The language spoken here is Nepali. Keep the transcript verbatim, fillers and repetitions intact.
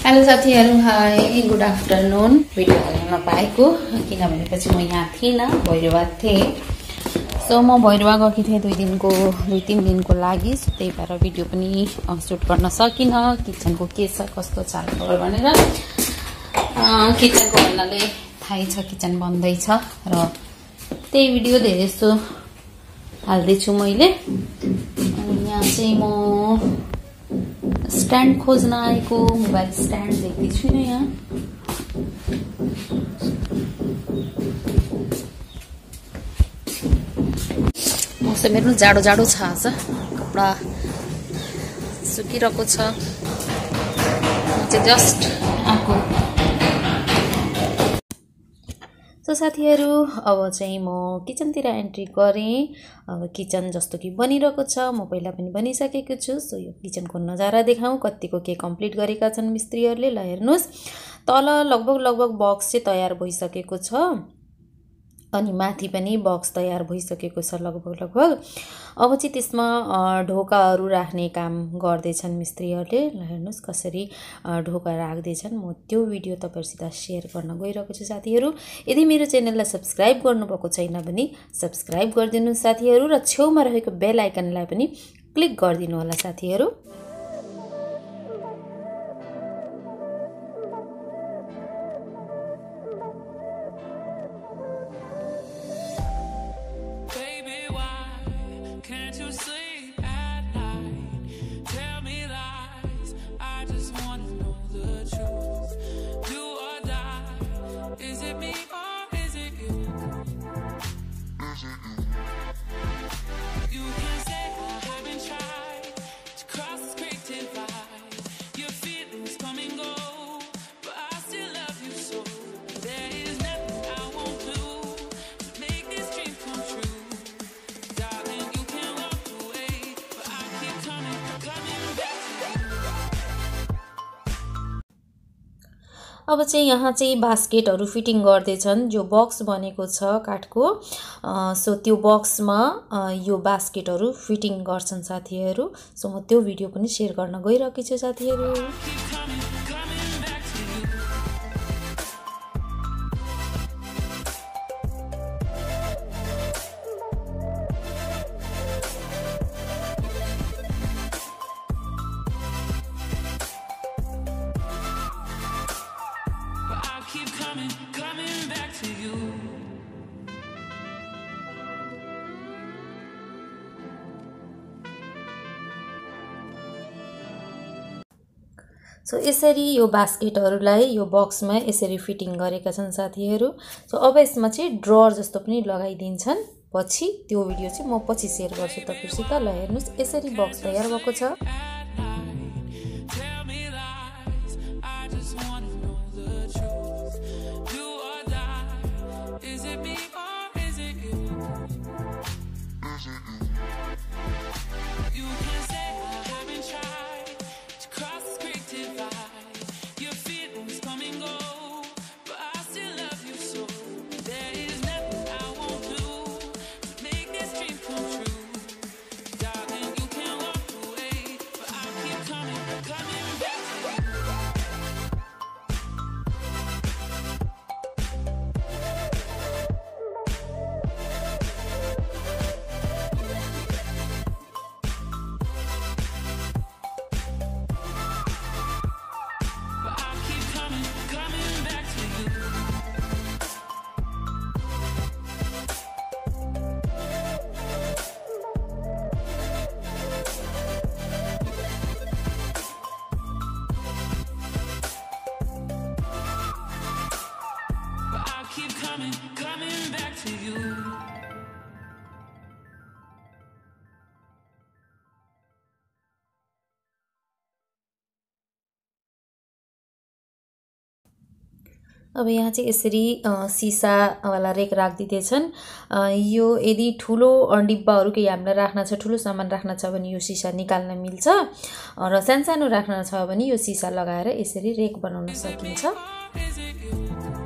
हेलो साथीहरु, हाई गुड आफ्टरनुन। भिडियो हाल्न नपाएको किनभनेपछि म यहाँ थिइन, भैरवा थिएँ। सो म भैरवा गएकी थिएँ दुई दिनको दुई तीन दिनको लागि। त्यही भएर भिडियो पनि सुट गर्न सकिन। किचनको के छ कस्तो चाल खबर भनेर किचनको भन्नाले थाहै छ किचन बन्दैछ र त्यही भिडियो धेरै जस्तो हाल्दैछु मैले। यहाँ चाहिँ म स्ट्यान्ड खोज्न आएको, मोबाइल स्ट्यान्ड देख्दै छुइनँ यहाँ। मौसम हेर्नु जाडो जाडो छ आज, कपडा सुकिरहेको छ। म चाहिँ जस्ट आएको। सो साथीहरु, अब चाहिँ म किचनतिर एन्ट्री गरेँ। अब किचन जस्तो कि बनिरहेको छ, म पहिला पनि बनिसकेको छु। सो यो किचनको नजारा देखाउँ, कतिको के कम्प्लिट गरेका छन् मिस्त्रीहरूले। ल हेर्नुहोस्, तल लगभग लगभग बक्स चाहिँ तयार भइसकेको छ अनि माथि पनि बक्स तयार भइसकेको छ लगभग लगभग। अब चाहिँ त्यसमा ढोकाहरू राख्ने काम गर्दैछन् मिस्त्रीहरूले। ल हेर्नुहोस् कसरी ढोका राख्दैछन्। म त्यो भिडियो तपाईहरुसित शेयर गर्न गइरहेको छु साथीहरु। यदि मेरो च्यानललाई सब्स्क्राइब गर्नुभएको छैन भने सब्स्क्राइब गरिदिनु साथीहरु, र छेउमा रहेको बेल आइकनलाई पनि क्लिक गरिदिनु होला साथीहरु। अब चाहिँ यहाँ चाहिँ बास्केटहरू फिटिङ गर्दैछन्, जो बक्स बनेको छ काठको। सो त्यो बक्समा यो बास्केटहरू फिटिङ गर्छन् साथीहरु। सो म त्यो भिडियो पनि शेयर गर्न गइरहेको छु साथीहरु। सो यसरी यो बास्केटहरूलाई यो बक्समा यसरी फिटिङ गरेका छन् साथीहरु। सो अब यसमा चाहिँ ड्रअर जस्तो पनि लगाइदिन्छन् पछि। त्यो भिडियो चाहिँ म पछि शेयर गर्छु तपाईहरुसित। ल हेर्नुस्, यसरी बक्स तयार भएको छ। अब यहाँ चाहिँ यसरी सिसा वाला रेक राखिदिँदैछन्। यो यदि ठुलो डिब्बाहरू केही हामीलाई राख्न छ, ठुलो सामान राख्न छ भने यो सिसा निकाल्न मिल्छ, र सानसानो राख्न छ भने यो सिसा लगाएर यसरी रेक बनाउन सकिन्छ।